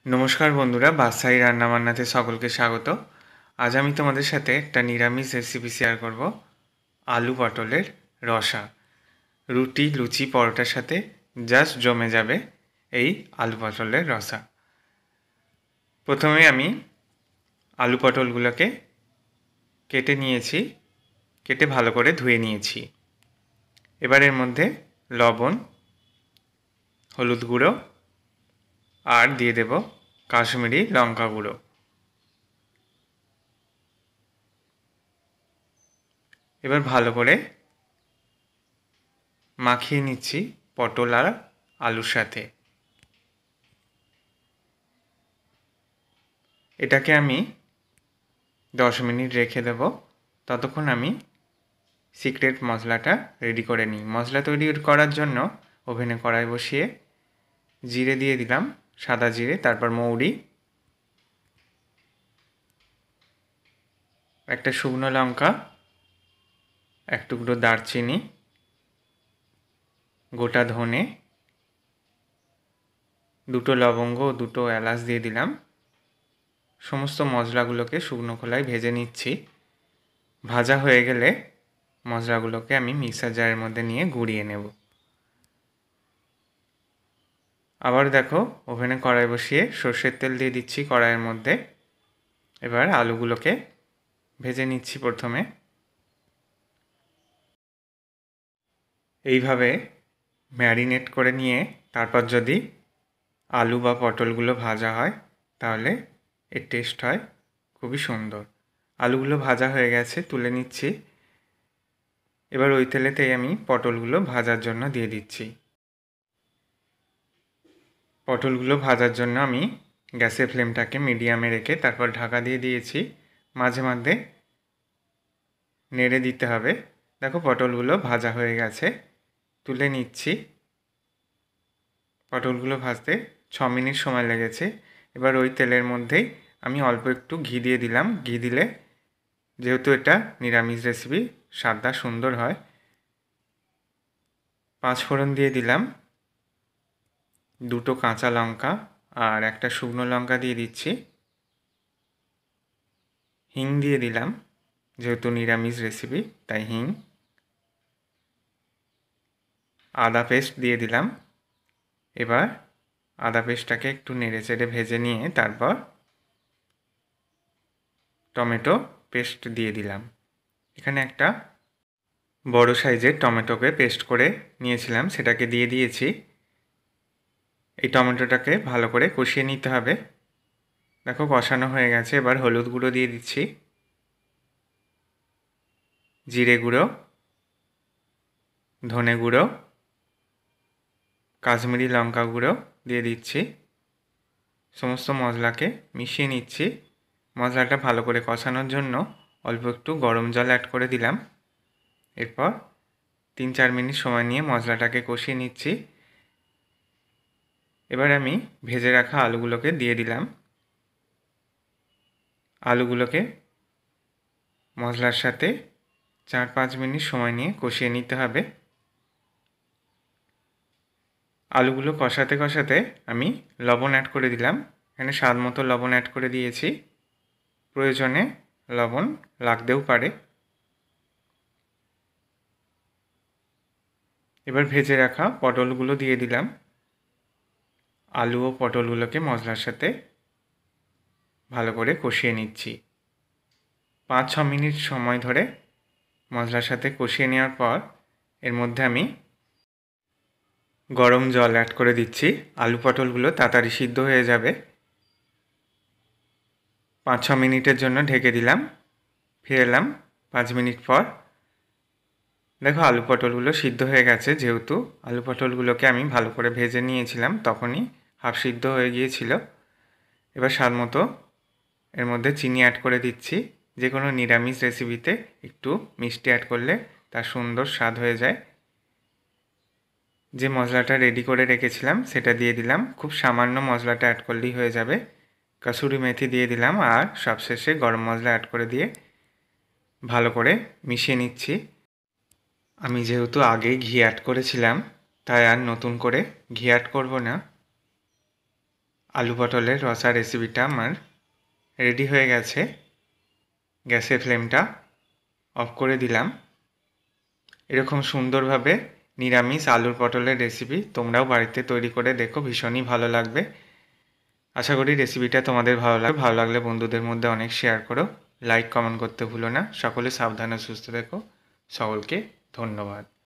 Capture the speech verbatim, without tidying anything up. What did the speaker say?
নমস্কার বন্ধুরা, বাসাই রান্নাবান্নাতে সকলকে স্বাগত। আজ আমি তোমাদের সাথে একটা নিরামিষ রেসিপি শেয়ার করব, আলু পটলের রসা। রুটি, লুচি, পরোটার সাথে জাস্ট জমে যাবে এই আলু পটলের রসা। প্রথমে আমি আলু পটলগুলোকে কেটে নিয়েছি, কেটে ভালো করে ধুয়ে নিয়েছি। এবার এর মধ্যে লবণ, হলুদ গুঁড়ো আর দিয়ে দেব কাশ্মীরি লঙ্কা গুঁড়ো। এবার ভালো করে মাখিয়ে নিচ্ছি পটল আর আলুর সাথে। এটাকে আমি দশ মিনিট রেখে দেব। ততক্ষণ আমি সিক্রেট মশলাটা রেডি করে নিই। মশলা তৈরি করার জন্য ওভেনে কড়াই বসিয়ে জিরে দিয়ে দিলাম, সাদা জিরে, তারপর মৌরি, একটা শুকনো লঙ্কা, এক টুকরো দারচিনি, গোটা ধনে, দুটো লবঙ্গ ও দুটো এলাচ দিয়ে দিলাম। সমস্ত মশলাগুলোকে শুকনো খোলায় ভেজে নিচ্ছি। ভাজা হয়ে গেলে মশলাগুলোকে আমি মিক্সার জারের মধ্যে নিয়ে গুঁড়িয়ে নেব। আবার দেখো, ওভেনে কড়াই বসিয়ে সর্ষের তেল দিয়ে দিচ্ছি কড়াইয়ের মধ্যে। এবার আলুগুলোকে ভেজে নিচ্ছি প্রথমে। এইভাবে ম্যারিনেট করে নিয়ে তারপর যদি আলু বা পটলগুলো ভাজা হয় তাহলে এর টেস্ট হয় খুবই সুন্দর। আলুগুলো ভাজা হয়ে গেছে, তুলে নিচ্ছি। এবার ওই তেলেতেই আমি পটলগুলো ভাজার জন্য দিয়ে দিচ্ছি। পটলগুলো ভাজার জন্য আমি গ্যাসের ফ্লেমটাকে মিডিয়ামে রেখে তারপর ঢাকা দিয়ে দিয়েছি। মাঝে মাঝে নেড়ে দিতে হবে। দেখো, পটলগুলো ভাজা হয়ে গেছে, তুলে নিচ্ছি। পটলগুলো ভাজতে ছ মিনিট সময় লেগেছে। এবার ওই তেলের মধ্যেই আমি অল্প একটু ঘি দিয়ে দিলাম। ঘি দিলে যেহেতু এটা নিরামিষ রেসিপি, স্বাদটা সুন্দর হয়। পাঁচ ফোড়ন দিয়ে দিলাম, দুটো কাঁচা লঙ্কা আর একটা শুকনো লঙ্কা দিয়ে দিচ্ছি। হিং দিয়ে দিলাম, যেহেতু নিরামিষ রেসিপি তাই হিং। আদা পেস্ট দিয়ে দিলাম। এবার আদা পেস্টটাকে একটু নেড়ে চেড়ে ভেজে নিয়ে তারপর টমেটো পেস্ট দিয়ে দিলাম। এখানে একটা বড় সাইজের টমেটোকে পেস্ট করে নিয়েছিলাম, সেটাকে দিয়ে দিয়েছি। এই টমেটোটাকে ভালো করে কষিয়ে নিতে হবে। দেখো, কষানো হয়ে গেছে। এবার হলুদ গুঁড়ো দিয়ে দিচ্ছি, জিরে গুঁড়ো, ধনে গুঁড়ো, কাশ্মীরি লঙ্কা গুঁড়ো দিয়ে দিচ্ছি। সমস্ত মশলাকে মিশিয়ে নিচ্ছি। মশলাটা ভালো করে কষানোর জন্য অল্প একটু গরম জল অ্যাড করে দিলাম। এরপর তিন চার মিনিট সময় নিয়ে মশলাটাকে কষিয়ে নিচ্ছি। এবার আমি ভেজে রাখা আলুগুলোকে দিয়ে দিলাম। আলুগুলোকে মশলার সাথে চার পাঁচ মিনিট সময় নিয়ে কষিয়ে নিতে হবে। আলুগুলো কষাতে কষাতে আমি লবণ অ্যাড করে দিলাম। এখানে স্বাদ মতো লবণ অ্যাড করে দিয়েছি। প্রয়োজনে লবণ লাগতেও পারে। এবার ভেজে রাখা পটলগুলো দিয়ে দিলাম। আলু ও পটলগুলোকে মশলার সাথে ভালো করে কষিয়ে নিচ্ছি। পাঁচ ছ মিনিট সময় ধরে মশলার সাথে কষিয়ে নেওয়ার পর এর মধ্যে আমি গরম জল অ্যাড করে দিচ্ছি। আলু পটলগুলো তাড়াতাড়ি সিদ্ধ হয়ে যাবে। পাঁচ ছ মিনিটের জন্য ঢেকে দিলাম। ফিরে এলাম পাঁচ মিনিট পর। দেখো, আলু পটলগুলো সিদ্ধ হয়ে গেছে। যেহেতু আলু পটলগুলোকে আমি ভালো করে ভেজে নিয়েছিলাম, তখনই হাফ সিদ্ধ হয়ে গিয়েছিল। এবার স্বাদ মতো এর মধ্যে চিনি অ্যাড করে দিচ্ছি। যে কোনো নিরামিষ রেসিপিতে একটু মিষ্টি অ্যাড করলে তার সুন্দর স্বাদ হয়ে যায়। যে মশলাটা রেডি করে রেখেছিলাম সেটা দিয়ে দিলাম। খুব সামান্য মশলাটা অ্যাড করলেই হয়ে যাবে। কসুরি মেথি দিয়ে দিলাম আর সবশেষে গরম মশলা অ্যাড করে দিয়ে ভালো করে মিশিয়ে নিচ্ছি। আমি যেহেতু আগে ঘি অ্যাড করেছিলাম তাই আর নতুন করে ঘি অ্যাড করব না। আলু পটলের রসা রেসিপিটা আমার রেডি হয়ে গেছে। গ্যাসের ফ্লেমটা অফ করে দিলাম। এরকম সুন্দরভাবে নিরামিষ আলুর পটলের রেসিপি তোমরাও বাড়িতে তৈরি করে দেখো, ভীষণই ভালো লাগবে। আশা করি রেসিপিটা তোমাদের ভালো লাগবে। ভালো লাগলে বন্ধুদের মধ্যে অনেক শেয়ার করো, লাইক কমেন্ট করতে ভুলো না। সকলে সাবধানে সুস্থ থেকো। সকলকে ধন্যবাদ।